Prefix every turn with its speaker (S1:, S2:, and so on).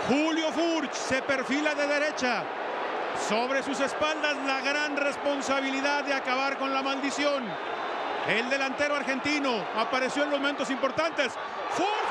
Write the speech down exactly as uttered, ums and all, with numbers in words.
S1: Julio Furch se perfila de derecha. Sobre sus espaldas la gran responsabilidad de acabar con la maldición. El delantero argentino apareció en los momentos importantes. Furch.